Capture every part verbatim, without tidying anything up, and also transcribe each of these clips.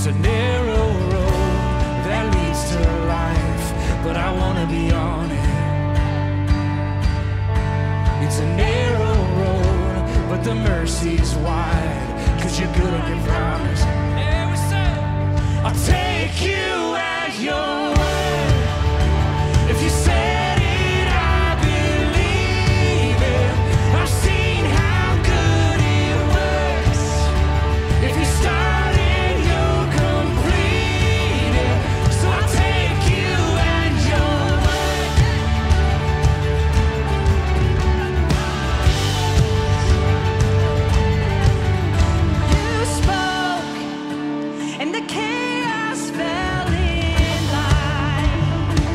It's a narrow road that leads to life, but I wanna be on it. It's a narrow road, but the mercy's wide, 'cause you're good on your promise. And we say, I'll take you at your word. If you said it, I believe it. I've seen how good it works. If you start it, you'll complete it. So I'll take you at your word. You spoke, and the chaos fell in line.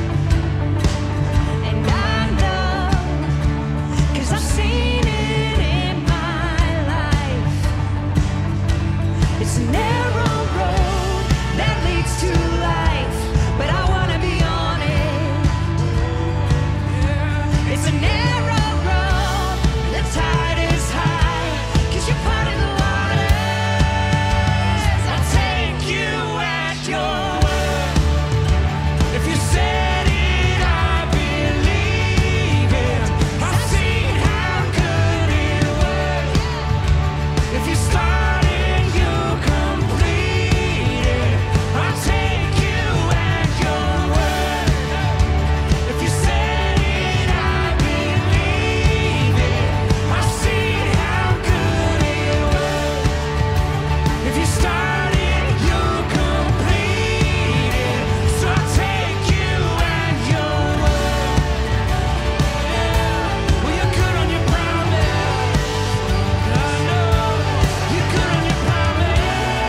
And I know, 'cause I've seen it in my life. It's a narrow road that leads to life, but I wanna be on it. It's a narrow road, the tide is high, 'cause you're part of the waters. I'll take you at your word. If you said it, I believe it. I've seen how good it works. If you start it, you'll complete it. I'll take you at your word. If you said it, I believe it. I've seen how good it works. If you start it, you'll complete it. So I'll take you at your word. Well, you're good on your promise. I know you're good on your promise.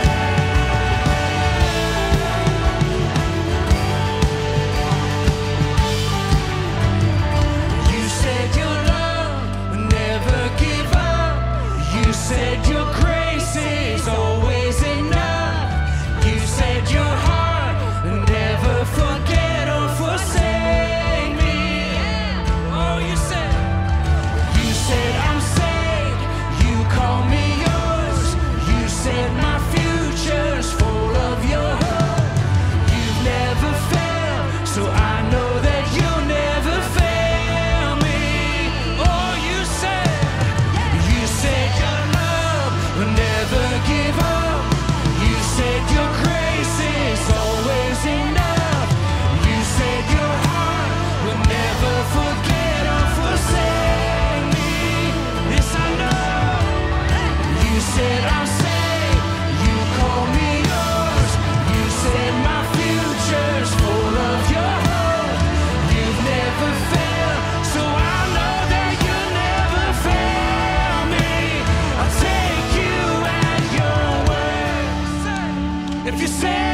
You said your love would never give up. You said your grace is always enough. You said your heart would never forget or forsake me. Oh, you said, you said I'm saved. You call me yours. You said my future's full of your hope. You've never failed, so I know that you'll never fail me. Oh, you said, you said your love will never give up. You said your grace is always enough. You said your heart will never forget or forsake me. This I know. You said I'm saved. You call me yours. You said my future's full of your hope. You've never failed, so I know that you'll never fail me. I'll take you at your word. If you say